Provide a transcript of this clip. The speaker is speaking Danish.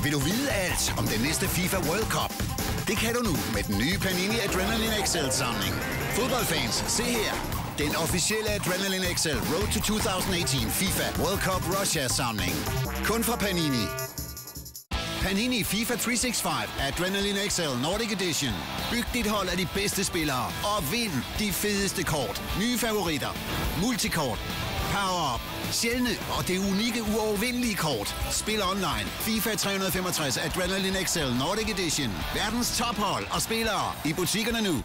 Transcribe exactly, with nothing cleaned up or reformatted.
Vil du vide alt om den næste FIFA World Cup? Det kan du nu med den nye Panini Adrenaline X L-samling. Fodboldfans, se her. Den officielle Adrenaline X L Road to tyve atten FIFA World Cup Russia-samling. Kun fra Panini. Panini FIFA tre seks fem Adrenaline X L Nordic Edition. Byg dit hold af de bedste spillere og vind de fedeste kort. Nye favoritter, multikort, power-up, sjældne og det unikke uovervindelige kort. Spil online. FIFA tre femogtres Adrenaline X L Nordic Edition. Verdens tophold og spillere i butikkerne nu.